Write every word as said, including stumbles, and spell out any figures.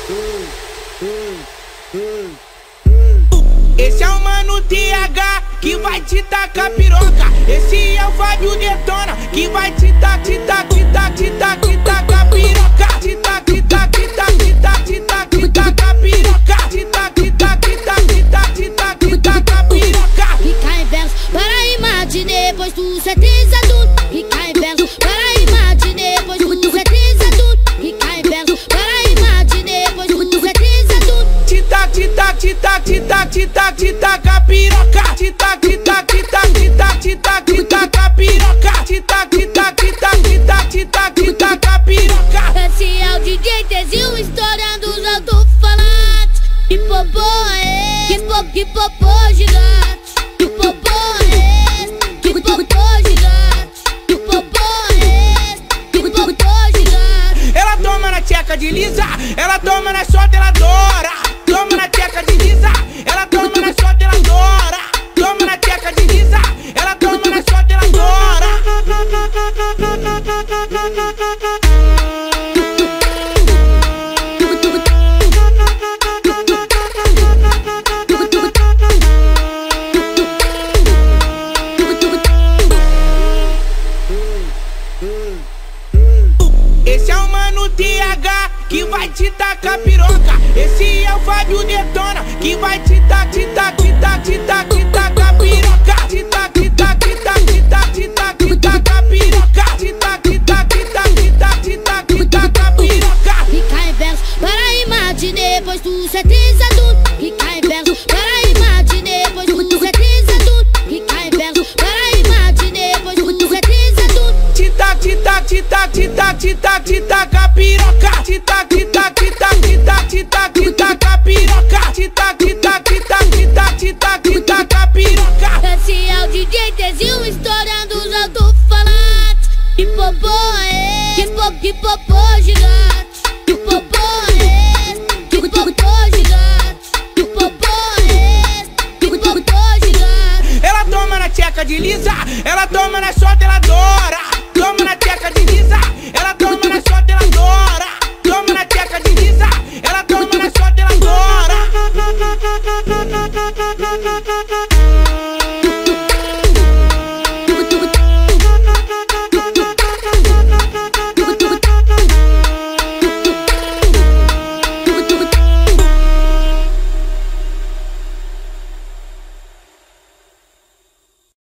Esse é o mano T H que vai te tacar piroca. Esse é o Fábio Detona que vai te tacar, te tacar, te tacar, te tacar, te tacar piroca. Te tacar, te tacar, te tacar, te tacar, te tacar, te tacar piroca. Te tacar, te tacar, te tacar, te tacar, te tacar, te tacar piroca. Rica em verso para rimar-te depois tu certeza tudo. Rica em verso para rimar-te depois tu certeza tudo. Rica em verso para rimar-te depois tu certeza tudo. Te tacar, te tacar, te tacar, te tacar, te tacar, te tacar piroca. Te tacar, te tacar, te tacar, te tacar, te tacar, te tacar piroca. Te tacar, te tacar, te tacar, te tacar, te tacar, te tacar piroca. Esse é o D J Tezinho estourando os alto-falantes. Hipopô é esse, hipopô, hipopô gigante. Hipopô é esse, hipopô gigante. Hipopô é esse, hipopô gigante. Ela toma na tcheca de lisa, ela toma na solta, ela adora. Toma na tcheca de lisa, ela toma na solta, ela adora. Toma na tcheca de lisa, ela toma na solta, ela adora. Esse é o mano T H que vai te tacar piroca. Esse é o Fábio Detona que vai te tacar, te tacar, te tacar, te tacar, te tacar piroca. Te tacar, te tacar, te tacar, te tacar, te tacar, te tacar piroca. Te tacar, te tacar, te tacar, te tacar, te tacar, te tacar piroca. Rica em verso para rimar-te depois tu certeza tudo. Rica em verso para rimar-te depois tu certeza tudo. Rica em verso para rimar-te depois tu certeza tudo. Te tacar, te tacar, te tacar, te tacar, te tacar, te tacar piroca. Te tacar, te tacar, te tacar, te tacar, te tacar, te tacar piroca. Te tacar, te tacar, te tacar, te tacar, te tacar, te tacar piroca. Esse é o D J Tezinho estourando os alto-falantes. Hipopô é esse, hipopô gigante.